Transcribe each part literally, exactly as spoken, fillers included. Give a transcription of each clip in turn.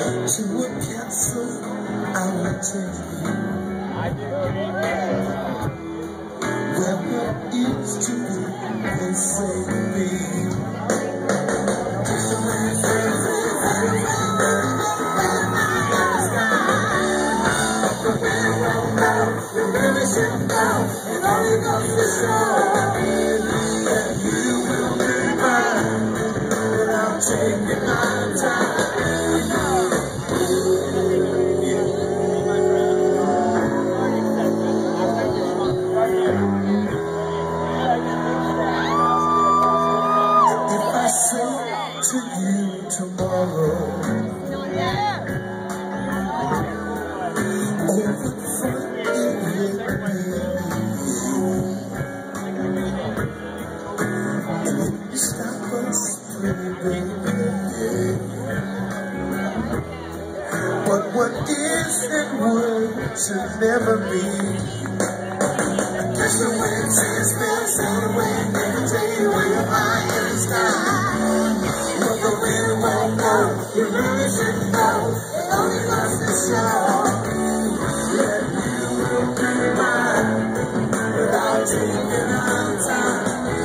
To a castle I will take you, where what is to be, they say to be. You really should know, it only goes to show that you will be mine without taking my time. If I say to you tomorrow, over the front it will be you. And if you stop us, pretty baby, but what is and would should never be. I guess the wind says there's no way to take away the fire in the sky. But the wind won't blow, you really should know, it only goes to show that you will be mine without taking our time.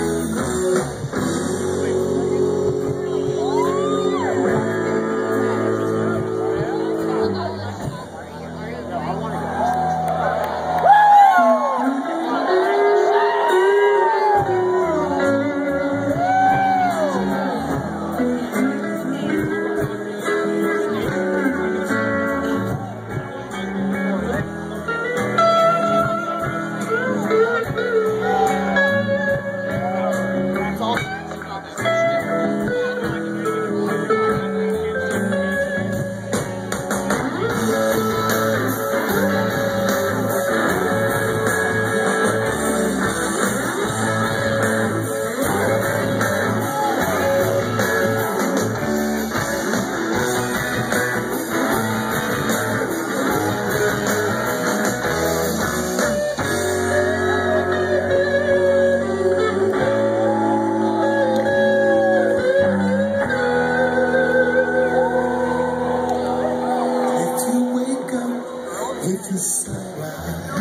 With the sunrise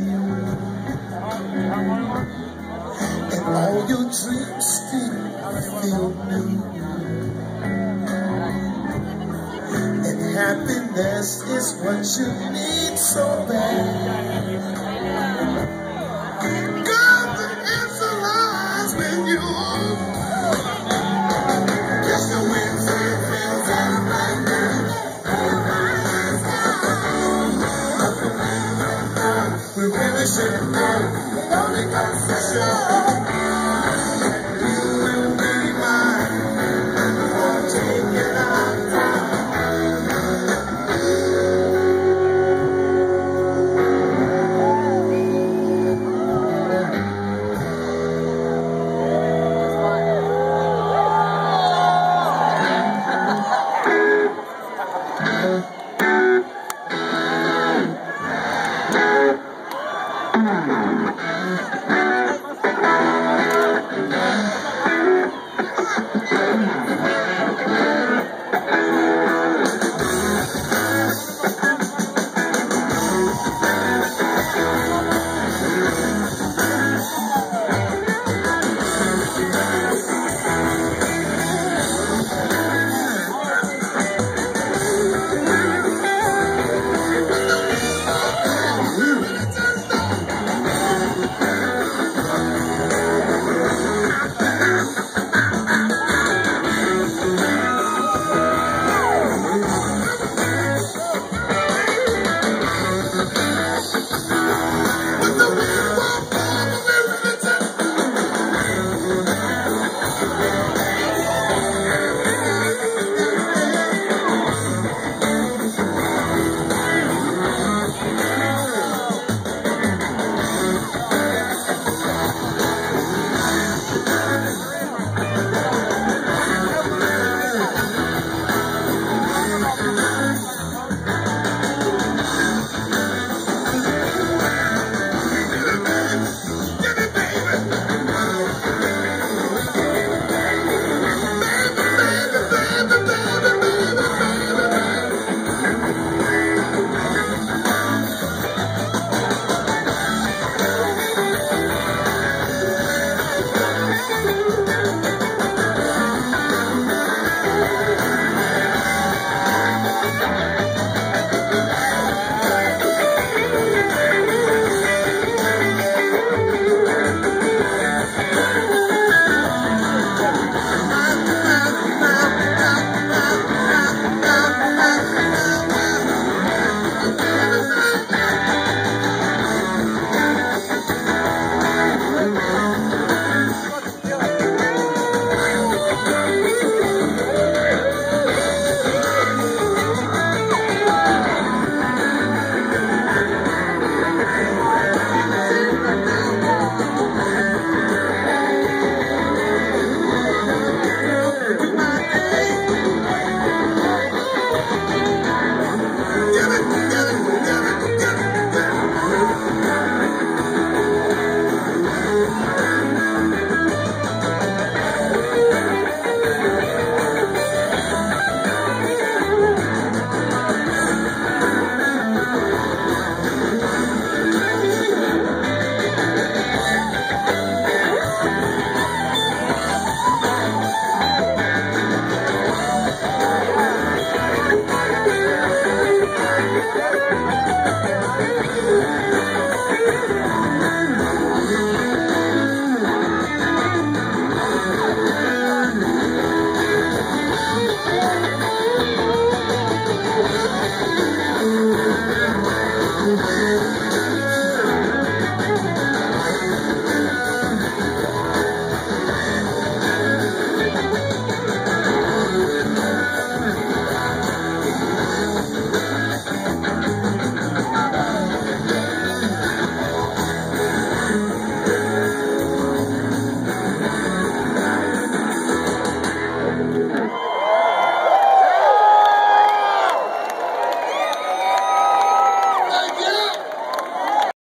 and all your dreams still feel new, and happiness is what you need so bad.